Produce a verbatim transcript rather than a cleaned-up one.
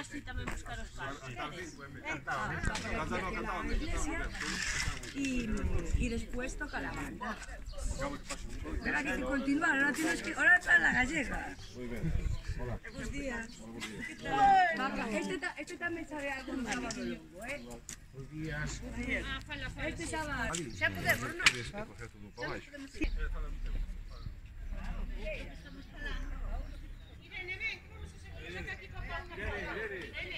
así tamén buscar os padres. Y, y después toca la banda. Espera que te continúa, ahora tienes que. Ahora para la gallega. Muy bien. Hola. Buenos días. ¿Qué tal? Este, ta, este también sabe algo de sábado longo, ¿eh? Buenos días. Este sábado. Xa podemos, non? Xa podemos. Irene, ven, vamos a sacar aquí papá.